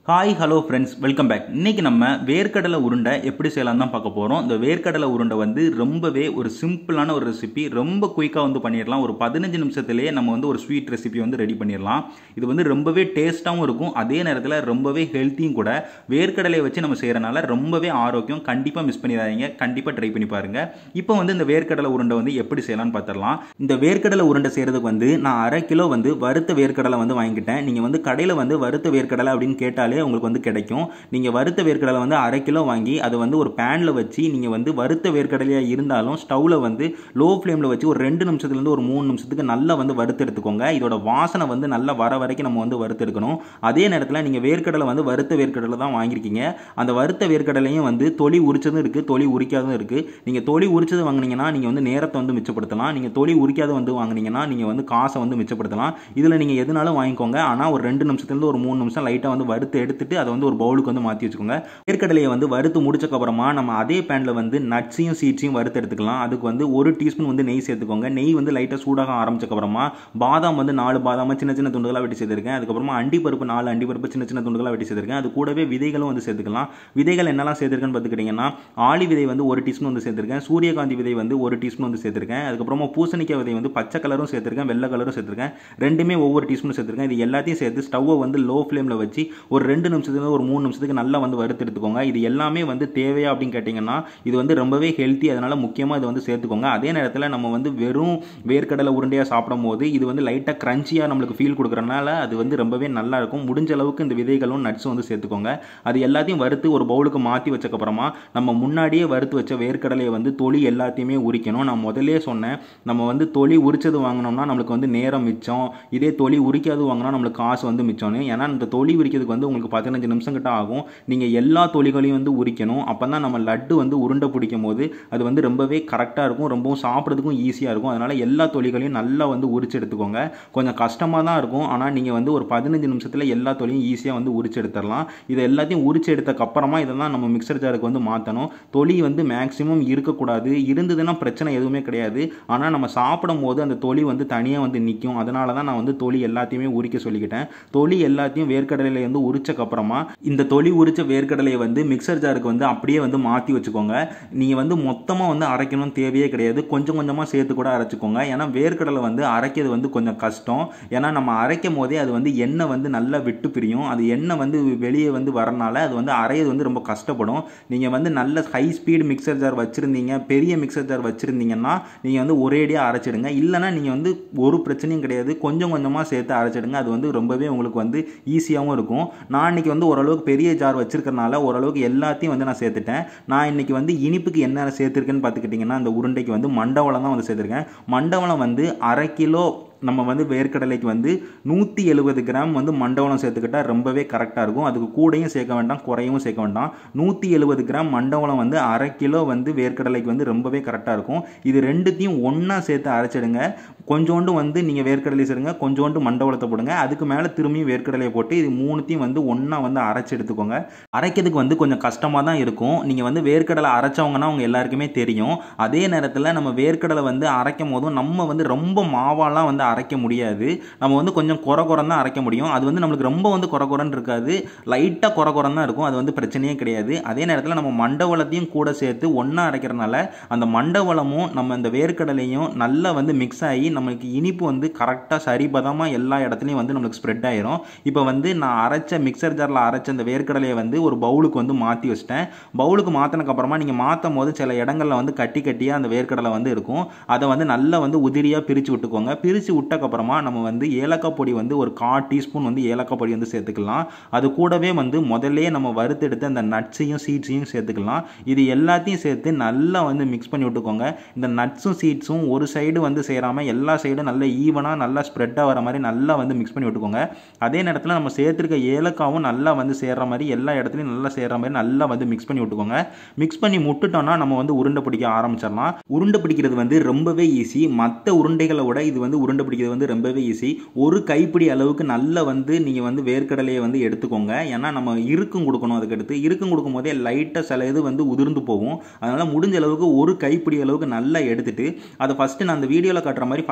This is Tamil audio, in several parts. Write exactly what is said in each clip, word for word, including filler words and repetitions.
Hi hello friends, welcome back. இன்றைக்கி நம்ம வேர்க்கடலை உருண்டை எப்படி செய்யலாம் தான் பார்க்க போகிறோம். இந்த வேர்க்கடலை உருண்டை வந்து ரொம்பவே ஒரு சிம்பிளான ஒரு ரெசிபி, ரொம்ப குயிக்காக வந்து பண்ணிடலாம். ஒரு பதினஞ்சு நிமிஷத்துலேயே நம்ம வந்து ஒரு ஸ்வீட் ரெசிபி வந்து ரெடி பண்ணிடலாம். இது வந்து ரொம்பவே டேஸ்ட்டாகவும் இருக்கும், அதே நேரத்தில் ரொம்பவே ஹெல்த்தியும் கூட. வேர்க்கடலையை வச்சு நம்ம செய்கிறனால ரொம்பவே ஆரோக்கியம். கண்டிப்பாக மிஸ் பண்ணிடாதீங்க, கண்டிப்பாக ட்ரை பண்ணி பாருங்கள். இப்போ வந்து இந்த வேர்க்கடலை உருண்டை வந்து எப்படி செய்யலாம்னு பார்த்துடலாம். இந்த வேர்க்கடலை உருண்டை செய்கிறதுக்கு வந்து நான் அரை கிலோ வந்து வறுத்த வேர்க்கடலை வந்து வாங்கிக்கிட்டேன். நீங்கள் வந்து கடையில் வந்து வறுத்த வேர்க்கடலை அப்படின்னு கேட்டாலே உங்களுக்கு வந்து கிடைக்கும். நீங்க வறுத்த வேர்க்கடலை வந்து அரை கிலோ வாங்கி அதை வந்து ஒரு பேன்ல வச்சு, நீங்க வந்து வறுத்த வேர்க்கடலையா இருந்தாலும் ஸ்டவ்ல வந்து லோ ஃப்ளேம்ல வச்சு ஒரு ரெண்டு நிமிஷத்துல இருந்து ஒரு மூணு நிமிஷத்துக்கு நல்லா வந்து வறுத்து எடுத்துக்கோங்க. இதோட வாசனை வந்து நல்லா வர வரைக்கும் நம்ம வந்து வறுத்து எடுக்கணும். அதே நேரத்தில் நீங்க வேர்க்கடலை வந்து வறுத்த வேர்க்கடலை தான் வாங்கியிருக்கீங்க. அந்த வறுத்த வேர்க்கடலையும் வந்து தொலி உரிச்சதும் இருக்கு, தொலி உரிக்காததும் இருக்கு. நீங்க தொலி உரிச்சது வாங்குனீங்கன்னா நீங்க வந்து நேரத்தை வந்து மிச்சப்படுத்தலாம். நீங்க தொலி உரிக்காத வந்து வாங்குனீங்கன்னா நீங்க வந்து காசை வந்து மிச்சப்படுத்தலாம். இதுல நீங்க எதுனாலும் வாங்கிக்கோங்க. ஆனா ஒரு ரெண்டு நிமிஷத்துல இருந்து ஒரு மூணு நிமிஷம் லைட்டா வந்து வறுத்து எடுத்துட்டு அதை வந்து ஒரு பவுலுக்கு வந்து மாற்றி வச்சுக்கோங்க. வேர்க்கடலையை வந்து வறுத்து முடிச்சக்கு அப்புறமா நம்ம அதே பேன்ல வந்து நட்ஸையும் சீட்ஸையும் வறுத்து எடுத்துக்கலாம். அதுக்கு வந்து ஒரு டீஸ்பூன் வந்து நெய் சேர்த்துக்கோங்க. நெய் வந்து லைட்டாக சூடாக ஆரம்பிச்சக்கு அப்புறமா பாதாம் வந்து நாலு பாதாம சின்ன சின்ன துண்டுகளாக வெட்டி சேர்த்துருக்கேன். அதுக்கப்புறமா அண்டி பருப்பு நாலு அண்டி பருப்பு சின்ன சின்ன துண்டுகளாக வெட்டி சேர்த்துருக்கேன். அது கூடவே விதைகளும் வந்து சேர்த்துக்கலாம். விதைகள் என்னெல்லாம் சேர்த்துருக்கேன்னு பார்த்துக்கிட்டிங்கன்னா, ஆளி விதை வந்து ஒரு டீஸ்பூன் வந்து சேர்த்துருக்கேன். சூரியகாந்தி விதை வந்து ஒரு டீஸ்பூன் வந்து சேர்த்துருக்கேன். அதுக்கப்புறமா பூசணிக்காய் விதை வந்து பச்சை கலரும் சேர்த்துருக்கேன், வெள்ளை கலரும் சேர்த்துருக்கேன். ரெண்டுமே ஒவ்வொரு டீஸ்பூன் சேர்த்துருக்கேன். இது எல்லாத்தையும் சேர்த்து ஸ்டவ்வை வந்து லோ ஃப்ளேமில் வச்சு ஒரு ரெண்டு நிமிஷத்துல ஒரு மூணு நிமிஷத்துக்கு நல்லா வந்து வறுத்து எடுத்துக்கோங்க. இது எல்லாமே வந்து தேவையா அப்படின்னு கேட்டிங்கன்னா, இது வந்து ரொம்பவே ஹெல்த்தி, அதனால முக்கியமாக இது வந்து சேர்த்துக்கோங்க. அதே நேரத்தில் நம்ம வந்து வெறும் வேர்க்கடலை உருண்டையாக சாப்பிடும் போது இது வந்து லைட்டாக கிரன்ச்சியாக நம்மளுக்கு ஃபீல் கொடுக்குறனால அது வந்து ரொம்பவே நல்லா இருக்கும். முடிஞ்ச அளவுக்கு இந்த விதைகளும் நட்ஸும் வந்து சேர்த்துக்கோங்க. அது எல்லாத்தையும் வறுத்து ஒரு பவுலுக்கு மாற்றி வச்சக்கப்புறமா நம்ம முன்னாடியே வறுத்து வச்ச வேர்க்கடலையை வந்து தொலி எல்லாத்தையுமே உரிக்கணும். நான் முதலே சொன்னேன், நம்ம வந்து தொலி உரிச்சது வாங்கினோம்னா நம்மளுக்கு வந்து நேரம் மிச்சம், இதே தொலி உரிக்காது வாங்கினா நம்மளுக்கு காசு வந்து மிச்சம்னு. ஏன்னா இந்த தொலி உரிக்கிறதுக்கு வந்து உங்களுக்கு பதினஞ்சு நிமிஷம் கிட்ட ஆகும். நீங்கள் எல்லா தொலிகளையும் வந்து உரிக்கணும். அப்போ தான் நம்ம லட்டு வந்து உருண்டை பிடிக்கும் போது அது வந்து ரொம்பவே கரெக்டாக இருக்கும், ரொம்பவும் சாப்பிட்றதுக்கும் ஈஸியாக இருக்கும். அதனால் எல்லா தொலிகளையும் நல்லா வந்து உரிச்சு எடுத்துக்கோங்க. கொஞ்சம் கஷ்டமாக தான் இருக்கும், ஆனால் நீங்கள் வந்து ஒரு பதினஞ்சு நிமிஷத்தில் எல்லா தொலியும் ஈஸியாக வந்து உரிச்சு எடுத்துடலாம். இதை எல்லாத்தையும் உரிச்சு எடுத்தக்கப்புறமா இதை தான் நம்ம மிக்சர் ஜாருக்கு வந்து மாற்றணும். தொலி வந்து மேக்ஸிமம் இருக்கக்கூடாது. இருந்ததுன்னா பிரச்சனை எதுவுமே கிடையாது. ஆனால் நம்ம சாப்பிடும் போது அந்த தொலி வந்து தனியாக வந்து நிற்கும். அதனால தான் நான் வந்து தொலி எல்லாத்தையுமே உரிக்க சொல்லிக்கிட்டேன். தொலி எல்லாத்தையும் வேர்க்கடலையில் வந்து உரிச்சக்கப்புறமா இந்த தொலி உரிச்ச வேர்க்கடலையை வந்து மிக்சர் ஜாருக்கு வந்து அப்படியே வந்து மாற்றி வச்சுக்கோங்க. நீங்கள் வந்து மொத்தமாக வந்து அரைக்கணும்னு தேவையே கிடையாது, கொஞ்சம் கொஞ்சமாக சேர்த்து கூட அரைச்சிக்கோங்க. ஏன்னா வேர்க்கடலை வந்து அரைக்கிறது வந்து கொஞ்சம் கஷ்டம். ஏன்னா நம்ம அரைக்கும் போதே அது வந்து எண்ணெய் வந்து நல்லா விட்டு பிரியும். அது எண்ணெய் வந்து வெளியே வந்து வரனால அது வந்து அரைയത് வந்து ரொம்ப கஷ்டப்படும். நீங்கள் வந்து நல்ல ஹை ஸ்பீடு மிக்சர் ஜார் வச்சுருந்தீங்க, பெரிய மிக்சர் ஜார் வச்சுருந்தீங்கன்னா நீங்கள் வந்து ஒரேடியாக அரைச்சிடுங்க. இல்லைனா நீங்கள் வந்து ஒரு பிரச்சனையும் கிடையாது, கொஞ்சம் கொஞ்சமாக சேர்த்து அரைச்சிடுங்க. அது வந்து ரொம்பவே உங்களுக்கு வந்து ஈஸியாகவும் இருக்கும். நான் இன்னைக்கு வந்து ஓரளவுக்கு பெரிய ஜார் வச்சிருக்கறனால ஓரளவுக்கு எல்லாத்தையும் வந்து நான் சேர்த்துட்டேன். நான் இன்னைக்கு வந்து இனிப்புக்கு என்ன சேர்த்துருக்கேன்னு பார்த்துக்கிட்டிங்கன்னா, அந்த உருண்டைக்கு வந்து மண்டவளம் தான் வந்து சேர்த்துருக்கேன். மண்டவளம் வந்து அரை கிலோ நம்ம வந்து வேர்க்கடலைக்கு வந்து நூற்றி எழுபது கிராம் வந்து மண்டவளம் சேர்த்துக்கிட்டால் ரொம்பவே கரெக்டாக இருக்கும். அதுக்கு கூடையும் சேர்க்க வேண்டாம், குறையும் சேர்க்க வேண்டாம். நூற்றி எழுபது கிராம் மண்டவளம் வந்து அரை கிலோ வந்து வேர்க்கடலைக்கு வந்து ரொம்பவே கரெக்டாக இருக்கும். இது ரெண்டுத்தையும் ஒன்றா சேர்த்து அரைச்சிடுங்க. கொஞ்சோண்டு வந்து நீங்கள் வேர்க்கடலை சேருங்க, கொஞ்சோண்டு மண்டவளத்தை போடுங்க. அதுக்கு மேலே திரும்பியும் வேர்க்கடலையை போட்டு இது மூணுத்தையும் வந்து ஒன்றா வந்து அரைச்சி எடுத்துக்கோங்க. அரைக்கிறதுக்கு வந்து கொஞ்சம் கஷ்டமாக தான் இருக்கும். நீங்கள் வந்து வேர்க்கடலை அரைச்சவங்கன்னா அவங்க எல்லாருக்குமே தெரியும். அதே நேரத்தில் நம்ம வேர்க்கடலை வந்து அரைக்கும் போதும் நம்ம வந்து ரொம்ப மாவாலாம் வந்து அரைக்க முடியாது. நம்ம வந்து கொஞ்சம் குறை குறைன்னு தான் அரைக்க முடியும். அது வந்து நம்மளுக்கு ரொம்ப வந்து குறை குறைன்னு இருக்காது, லைட்டாக குறை குறைன்னு தான் இருக்கும். அது வந்து பிரச்சனையே கிடையாது. அதே நேரத்தில் நம்ம மண்டவளத்தையும் கூட சேர்த்து ஒன்றா அரைக்கிறனால அந்த மண்டவளமும் நம்ம இந்த வேர்க்கடலையும் நல்லா வந்து மிக்ஸ் ஆகி நம்மளுக்கு இனிப்பு வந்து கரெக்டாக சரிபதமாக எல்லா இடத்துலையும் வந்து நம்மளுக்கு ஸ்ப்ரெட் ஆயிரும். இப்போ வந்து நான் அரைச்ச மிக்சர் ஜாரில் அரைச்ச அந்த வேர்க்கடலையை வந்து ஒரு பவுலுக்கு வந்து மாற்றி வச்சிட்டேன். பவுலுக்கு மாற்றினக்கு அப்புறமா நீங்கள் மாற்றும் போது சில இடங்களில் வந்து கட்டி கட்டியாக அந்த வேர்க்கடலை வந்து இருக்கும். அதை வந்து நல்லா வந்து உதிரியாக பிரித்து விட்டுக்கோங்க. பிரித்து விட்டக்கப்புறமா நம்ம வந்து ஏலக்காய் பொடி வந்து ஒரு கால் டீஸ்பூன் வந்து ஏலக்காய் பொடி வந்து சேர்த்துக்கலாம். அது கூடவே வந்து முதல்ல நம்ம வறுத்து எடுத்து அந்த நட்ஸையும் சீட்ஸையும் சேர்த்துக்கலாம். இது எல்லாத்தையும் சேர்த்து நல்லா வந்து மிக்ஸ் பண்ணி விட்டுக்கோங்க. இந்த நட்ஸும் சீட்ஸும் ஒரு சைடு வந்து சேராமல் எல்லா சைடும் நல்ல ஈவனாக நல்லா ஸ்ப்ரெட்டாக வர மாதிரி நல்லா வந்து மிக்ஸ் பண்ணி விட்டுக்கோங்க. அதே நேரத்தில் நம்ம சேர்த்துருக்க ஏலக்காவும் நல்லா வந்து சேர்ற மாதிரி எல்லா இடத்துலையும் நல்லா சேர்ற மாதிரி நல்லா வந்து மிக்ஸ் பண்ணி விட்டுக்கோங்க. மிக்ஸ் பண்ணி முட்டுட்டோம்னா நம்ம வந்து உருண்டை பிடிக்க ஆரம்பிச்சிடலாம். உருண்டை பிடிக்கிறது வந்து ரொம்பவே ஈஸி. மற்ற உருண்டைகளை விட இது வந்து உருண்டை பிடிக்கிறது வந்து ரொம்பவே ஈஸி. ஒரு கைப்பிடி அளவுக்கு நல்லா வந்து நீங்கள் வந்து வேர்க்கடலையை வந்து எடுத்துக்கோங்க. ஏன்னா நம்ம இருக்கும் கொடுக்கணும். அதுக்கு எடுத்து இருக்கும் கொடுக்கும் போதே லைட்டாக சில இது வந்து உதிர்ந்து போகும். அதனால் முடிஞ்ச அளவுக்கு ஒரு கைப்பிடி அளவுக்கு நல்லா எடுத்துட்டு அதை ஃபஸ்ட்டு நான் அந்த வீடியோவில் காட்டுற மாதிரி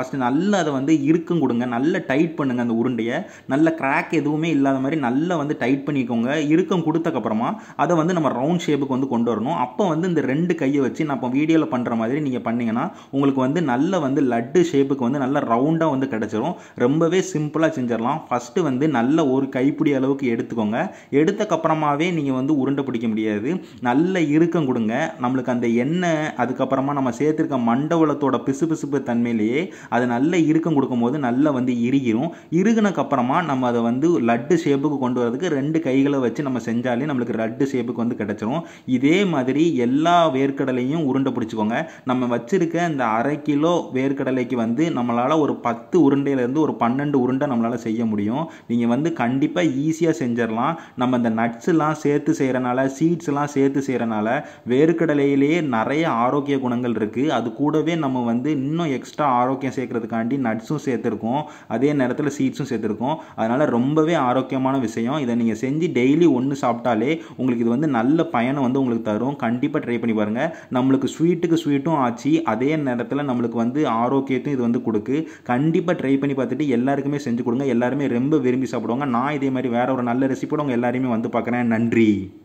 ஃபஸ்ட்டு நல்லா அதை வந்து இறுக்கம் கொடுங்க, நல்லா டைட் பண்ணுங்கள் அந்த உருண்டையை, நல்ல கிராக் எதுவுமே இல்லாத மாதிரி நல்லா வந்து டைட் பண்ணிக்கோங்க. இறுக்கம் கொடுத்தக்கப்புறமா அதை வந்து நம்ம ரவுண்ட் ஷேப்புக்கு வந்து கொண்டு வரணும். அப்போ வந்து இந்த ரெண்டு கையை வச்சு நான் இப்போ வீடியோவில் பண்ணுற மாதிரி நீங்கள் பண்ணிங்கன்னா உங்களுக்கு வந்து நல்ல வந்து லட்டு ஷேப்புக்கு வந்து நல்ல ரவுண்டாக வந்து கிடச்சிரும். ரொம்பவே சிம்பிளாக செஞ்சிடலாம். ஃபஸ்ட்டு வந்து நல்ல ஒரு கைப்பிடி அளவுக்கு எடுத்துக்கோங்க. எடுத்தக்கப்புறமாவே நீங்கள் வந்து உருண்டை பிடிக்க முடியாது. நல்ல இறுக்கம் கொடுங்க. நம்மளுக்கு அந்த எண்ணெய் அதுக்கப்புறமா நம்ம சேர்த்துருக்க மண்டவளத்தோட பிசு பிசுப்பு தன்மையிலேயே அது நல்ல இறுக்கம் கொடுக்கும்போது நல்லா வந்து இறுகிரும். இறுகினக்கப்புறமா நம்ம அதை வந்து லட்டு ஷேப்புக்கு கொண்டு வரதுக்கு ரெண்டு கைகளை வச்சு நம்ம செஞ்சாலே நம்மளுக்கு லட்டு ஷேப்புக்கு வந்து கிடச்சிரும். இதே மாதிரி எல்லா வேர்க்கடலையும் உருண்டை பிடிச்சிக்கோங்க. நம்ம வச்சிருக்க இந்த அரை கிலோ வேர்க்கடலைக்கு வந்து நம்மளால் ஒரு பத்து உருண்டையிலேருந்து ஒரு பன்னெண்டு உருண்டை நம்மளால் செய்ய முடியும். நீங்கள் வந்து கண்டிப்பாக ஈஸியாக செஞ்சிடலாம். நம்ம இந்த நட்ஸ்லாம் சேர்த்து செய்கிறனால, சீட்ஸ்லாம் சேர்த்து செய்கிறனால வேர்க்கடலையிலேயே நிறைய ஆரோக்கிய குணங்கள் இருக்குது. அது கூடவே நம்ம வந்து இன்னும் எக்ஸ்ட்ரா ஆரோக்கியம் சேர்க்கறதுக்காண்டி நட்ஸும் சேர்த்துருக்கோம், அதே நேரத்தில் சீட்ஸும் சேர்த்துருக்கோம். அதனால் ரொம்பவே ஆரோக்கியமான விஷயம். இதை நீங்கள் செஞ்சு டெய்லி ஒன்று சாப்பிட்டாலே உங்களுக்கு இது வந்து நல்ல பயனை வந்து உங்களுக்கு தரும். கண்டிப்பாக ட்ரை பண்ணி பாருங்கள். நம்மளுக்கு ஸ்வீட்டுக்கு ஸ்வீட்டும் ஆச்சு, அதே நேரத்தில் நம்மளுக்கு வந்து ஆரோக்கியத்தையும் இது வந்து கொடுக்கு. கண்டிப்பாக ட்ரை பண்ணி பார்த்துட்டு எல்லாருக்குமே செஞ்சு கொடுங்க. எல்லாருமே ரொம்ப விரும்பி சாப்பிடுவாங்க. நான் இதே மாதிரி வேற ஒரு நல்ல ரெசிபியோட உங்கள் எல்லாருமே வந்து பார்க்குறேன். நன்றி.